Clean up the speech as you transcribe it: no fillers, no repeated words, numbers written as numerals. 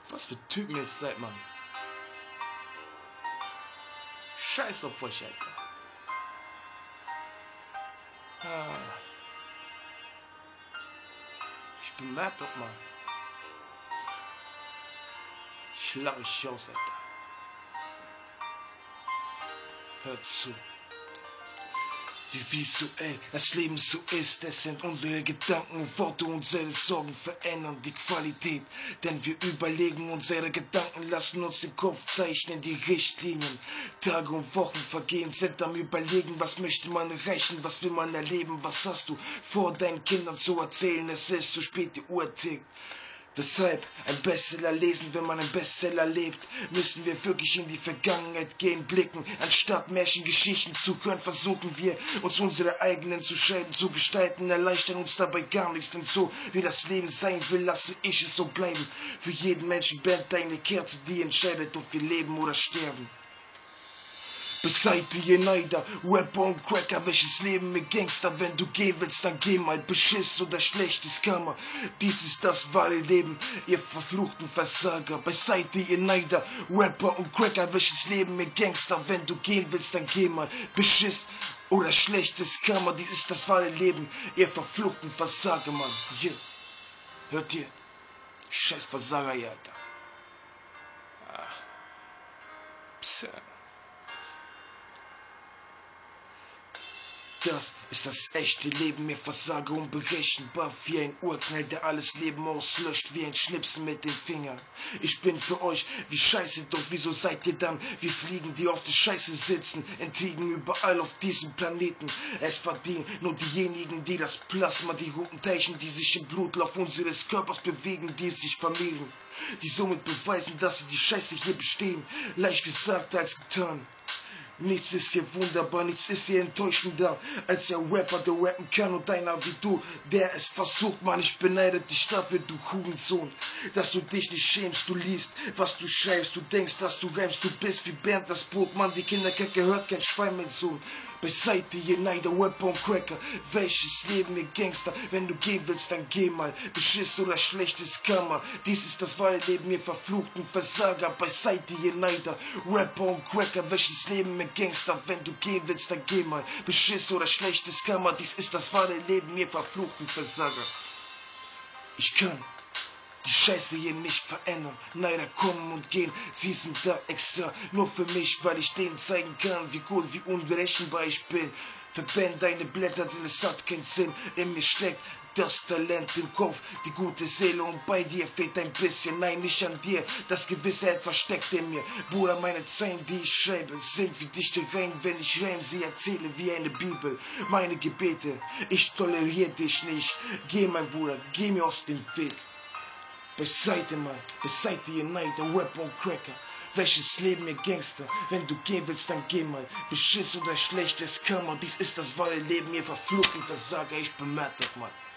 Was für Typen ihr seid, Mann. Scheiß auf euch, Alter. Ich bin mad, doch, Mann. Ich lach euch aus, Alter. Hört zu. Wie visuell das Leben so ist, es sind unsere Gedanken und Worte, unsere Sorgen verändern die Qualität. Denn wir überlegen, unsere Gedanken lassen uns den Kopf zeichnen, die Richtlinien. Tage und Wochen vergehen, sind am Überlegen, was möchte man erreichen, was will man erleben, was hast du vor deinen Kindern zu erzählen, es ist zu spät, die Uhr tickt. Weshalb ein Bestseller lesen, wenn man ein Bestseller lebt? Müssen wir wirklich in die Vergangenheit gehen, blicken? Anstatt Märchengeschichten zu hören, versuchen wir, uns unsere eigenen zu schreiben, zu gestalten, erleichtern uns dabei gar nichts. Denn so wie das Leben sein will, lasse ich es so bleiben. Für jeden Menschen brennt eine Kerze, die entscheidet, ob wir leben oder sterben. Beiseite ihr Neider, Rapper und Cracker, welches Leben mit Gangster, wenn du gehen willst, dann geh mal, Beschiss oder schlechtes Karma, dies ist das wahre Leben, ihr verfluchten Versager. Beiseite ihr Neider, Rapper und Cracker, welches Leben mit Gangster, wenn du gehen willst, dann geh mal, Beschiss oder schlechtes Karma, dies ist das wahre Leben, ihr verfluchten Versager, Mann. Hier, hört ihr? Scheiß Versager, ihr Alter. Psst. Das ist das echte Leben, mir versage unberechenbar wie ein Urknall, der alles Leben auslöscht wie ein Schnipsen mit den Fingern. Ich bin für euch wie Scheiße, doch wieso seid ihr dann wie Fliegen, die auf der Scheiße sitzen, Intrigen überall auf diesem Planeten. Es verdienen nur diejenigen, die das Plasma, die roten Teilchen, die sich im Blutlauf unseres Körpers bewegen, die sich vermehren, die somit beweisen, dass sie die Scheiße hier bestehen. Leicht gesagt als getan. Nichts ist hier wunderbar, nichts ist hier enttäuschender als der Rapper, der rappen kann und einer wie du, der es versucht, Mann, ich beneide dich dafür, du Hurensohn, dass du dich nicht schämst, du liest, was du schreibst, du denkst, dass du reimst, du bist wie Bernd das Brot, Mann, die Kinderkacke hört kein Schwein, mein Sohn. Beiseite ihr Neider, Rapper und Cracker, welches Leben mit Gangster, wenn du gehen willst, dann geh mal, Beschiss oder schlechtes Karma, dies ist das wahre Leben, ihr verfluchten Versager. Beiseite ihr Neider, Rapper und Cracker, welches Leben mit Gangster, wenn du gehen willst, dann geh mal, Beschiss oder schlechtes Karma, dies ist das wahre Leben, ihr verfluchten Versager. Ich kann die Scheiße hier nicht verändern, Neider kommen und gehen, sie sind da extra, nur für mich, weil ich denen zeigen kann, wie cool, wie unberechenbar ich bin. Verbann deine Blätter, denn es hat keinen Sinn, in mir steckt das Talent im Kopf, die gute Seele und bei dir fehlt ein bisschen, nein, nicht an dir, das gewisse etwas steckt in mir. Bruder, meine Zeilen, die ich schreibe, sind wie dichte Reihen, wenn ich reim sie erzähle wie eine Bibel. Meine Gebete, ich toleriere dich nicht, geh mein Bruder, geh mir aus dem Weg. Beiseite, Mann, beiseite ihr Neider, Rapper und Cracker, welches Leben ihr Gangster, wenn du gehen willst, dann geh mal, Beschiss oder schlechtes Karma, dies ist das wahre Leben, ihr verfluchten Versager, ich bin mad, doch, Mann.